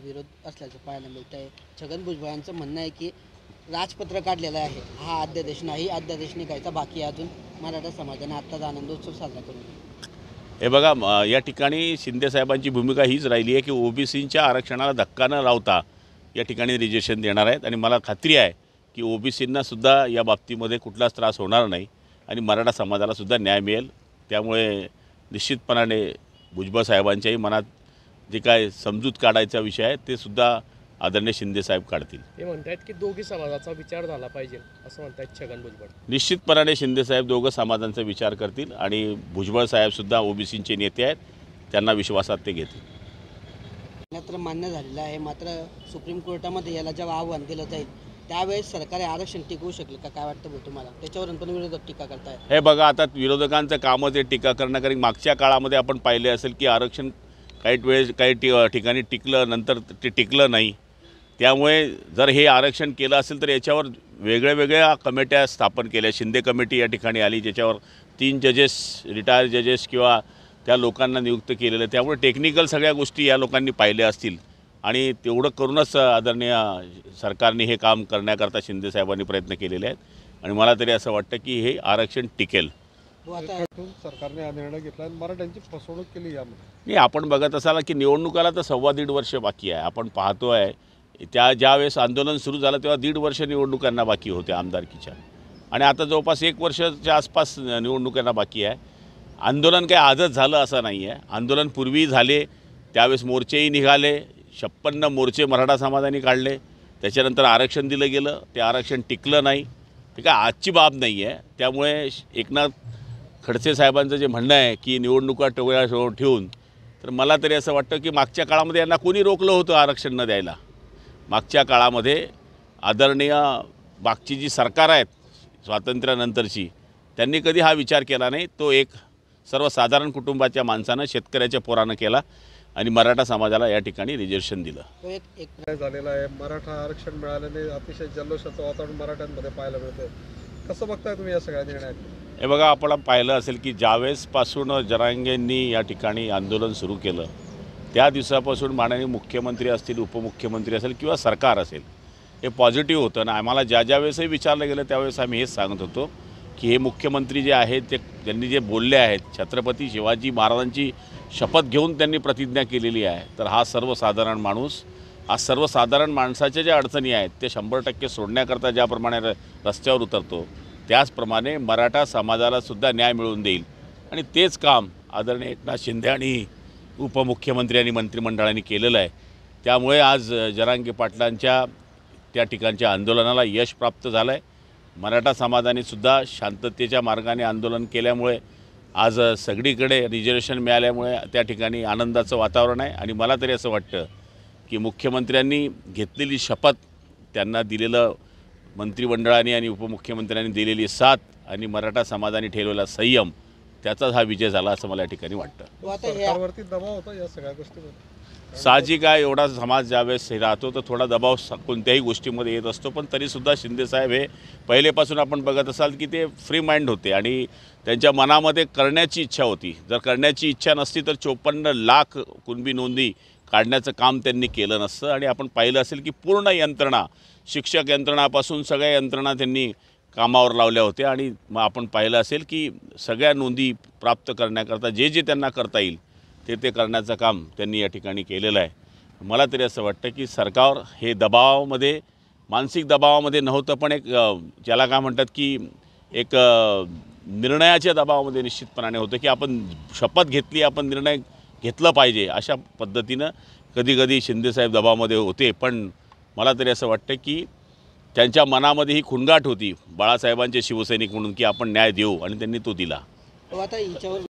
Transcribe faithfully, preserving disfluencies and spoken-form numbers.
विरोध असल्याचं पाहायला मिळत आहे। छगन भुजबळांचं म्हणणं आहे की राजपत्र काढलेलं आहे, हा अध्यादेश नाही, अध्यादेश निघायचा बाकी आहे, अजून मराठा समाजाने आत्ताच आनंदोत्सव साजरा करू। हे बघा, म- या ठिकाणी शिंदे साहेबांची भूमिका हीच राहिली आहे की ओबीसींच्या आरक्षणाला धक्का न लावता या ठिकाणी रिजर्वेशन देणार आहेत आणि मला खात्री आहे की ओबीसींना सुद्धा या बाबतीमध्ये कुठलाच त्रास होणार नाही आणि मराठा समाजाला सुद्धा न्याय मिळेल। त्यामुळे निश्चितपणाने भुजबळ साहेबांच्याही मनात जे काय समजूत काढायचा विषय आहे ते सुद्धा आदरणीय शिंदे साहेब काढतील। ते म्हणतात की दोघी समाजाचा विचार झाला पाहिजे असं म्हणतात छगन भुजबळ। निश्चितपणाने शिंदे साहेब दोघं समाजांचा विचार करतील आणि भुजबळ साहेबसुद्धा ओबीसींचे नेते आहेत, त्यांना विश्वासात ते घेतील। मात्र मान्य झालेलं आहे, मात्र सुप्रीम कोर्टामध्ये याला जेव्हा आव्हान दिलं जाईल त्यावेळेस सरकारी आरक्षण टिकवू शकेल का, काय वाटतं भाऊ तुम्हाला? त्याच्यावरून पण विरोधक टीका करतायत। हे बघा, आता विरोधकांचं कामच आहे टीका करणं, कारण मागच्या काळामध्ये आपण पाहिले असेल की आरक्षण काही वेळेस काही टी ठिकाणी टिकलं, नंतर ते टिकलं नाही। त्यामुळे जर हे आरक्षण केलं असेल तर याच्यावर वेगळ्या वेगळ्या कमिट्या स्थापन केल्या। शिंदे कमिटी या ठिकाणी आली, ज्याच्यावर तीन जजेस, रिटायर जजेस किंवा त्या लोकांना नियुक्त केलेलं। त्यामुळे टेक्निकल सगळ्या गोष्टी या लोकांनी पाहिल्या असतील आणि तेवढं करूनच आदरणीय सरकारने हे काम करण्याकरता शिंदे साहेबांनी प्रयत्न केलेले आहेत आणि मला तरी असं वाटतं की हे आरक्षण टिकेल। आता सरकारने हा निर्णय घेतला आणि मराठ्यांची फसवणूक केली यामध्ये। नाही, आपण बघत असाल की निवडणुकाला तर सव्वा दीड वर्ष बाकी आहे। आपण पाहतो आहे त्या ज्यावेळेस आंदोलन सुरू झालं तेव्हा दीड वर्ष निवडणुकांना बाकी होते आमदारकीच्या, आणि आता जवळपास एक वर्षाच्या आसपास निवडणुकांना बाकी आहे। आंदोलन काही आजच झालं असं नाही आहे, आंदोलन पूर्वी झाले, त्यावेळेस मोर्चेही निघाले, छप्पन्न मोर्चे मराठा समाजाने काढले, त्याच्यानंतर आरक्षण दिलं गेलं, ते आरक्षण टिकलं नाही, ते काय आजची बाब नाही आहे। त्यामुळे एकनाथ खडसे साहेबांचं जे म्हणणं आहे की निवडणुका टोळ्या ठेवून, तर मला तरी असं वाटतं की मागच्या काळामध्ये यांना कोणी रोखलं होतं आरक्षण न द्यायला? मागच्या काळामध्ये आदरणीय मागची जी सरकार आहेत स्वातंत्र्यानंतरची, त्यांनी कधी हा विचार केला नाही। तो एक सर्वसाधारण कुटुंबाच्या माणसानं, शेतकऱ्याच्या पोरानं केला आणि मराठा समाजाला या ठिकाणी रिजर्वेशन दिलं। तो एक एक काय झालेलं आहे, मराठा आरक्षण मिळाल्याने अतिशय जल्लोषाचं वातावरण मराठ्यांमध्ये पाहायला मिळतं। कसं बघताय तुम्ही या सगळ्या निर्णयात? हे बघा, आपण पाहिलं असेल की ज्यावेळेसपासून जरांगेंनी या ठिकाणी आंदोलन सुरू केलं त्या दिवसापासून माननीय मुख्यमंत्री असतील, उपमुख्यमंत्री असेल किंवा सरकार असेल, हे पॉझिटिव्ह होतं ना। आम्हाला ज्या ज्या वेळेसही विचारलं गेलं त्यावेळेस आम्ही हेच सांगत होतो की हे मुख्यमंत्री जे आहेत ते त्यांनी जे बोलले आहेत, छत्रपती शिवाजी महाराजांची शपथ घेऊन त्यांनी प्रतिज्ञा केलेली आहे, तर हा सर्वसाधारण माणूस, हा सर्वसाधारण माणसाच्या ज्या अडचणी आहेत ते शंभर टक्के सोडण्याकरता ज्याप्रमाणे रस्त्यावर उतरतो त्याचप्रमाणे मराठा समाजाला सुद्धा न्याय मिळवून देईल आणि तेच काम आदरणीय एकनाथ शिंदे आणि उपमुख्यमंत्री आणि मंत्रिमंडळाने केलेलं आहे। त्यामुळे आज जरांगे पाटलांच्या त्या ठिकाणच्या आंदोलनाला यश प्राप्त झालं आहे। मराठा समाजाने सुद्धा शांततेच्या मार्गाने आंदोलन केल्यामुळे आज सगळीकडे रिजर्वेशन मिळाल्यामुळे त्या ठिकाणी आनंदाचं वातावरण आहे आणि मला तरी असं वाटतं की मुख्यमंत्र्यांनी घेतलेली शपथ, त्यांना दिलेलं मंत्रिमंडळाने आणि उपमुख्यमंत्र्यांनी दिलेली साथ आणि मराठा समाजाने ठेवलेला संयम, त्याचाच हा विजय झाला असं मला या ठिकाणी वाटतं। आता हे सरकारवरती दबाव होता या सगळ्या गोष्टीमध्ये। साहजिक आहे, एवढा समाज ज्यावेळेस राहतो तर थोडा दबाव कोणत्याही गोष्टीमध्ये येत असतो, पण तरीसुद्धा शिंदेसाहेब हे पहिलेपासून आपण बघत असाल की ते फ्री माइंड होते आणि त्यांच्या मनामध्ये करण्याची इच्छा होती। जर करण्याची इच्छा नसती तर चोपन्न लाख कुणबी नोंदी काढण्याचं काम त्यांनी केलं नसतं आणि आपण पाहिलं असेल की पूर्ण यंत्रणा, शिक्षक यंत्रणापासून सगळ्या यंत्रणा त्यांनी कामावर लावल्या होत्या आणि मग आपण पाहिलं असेल की सगळ्या नोंदी प्राप्त करण्याकरता जे जे त्यांना करता येईल ते ते करण्याचं काम त्यांनी या ठिकाणी केलेलं आहे। मला तरी असं वाटतं की सरकार हे दबावामध्ये, मानसिक दबावामध्ये नव्हतं, पण एक ज्याला काय म्हणतात की एक निर्णयाच्या दबावामध्ये निश्चितपणाने होतं की आपण शपथ घेतली, आपण निर्णय घेतला पाहिजे, अशा पद्धतीनं कधी कधी शिंदेसाहेब दबावामध्ये होते। पण मला तरी असं वाटतं की त्यांच्या मनामध्ये ही खुणगाट होती बाळासाहेबांचे शिवसैनिक म्हणून की आपण न्याय देऊ, आणि त्यांनी तो दिला। आता हिच्यावर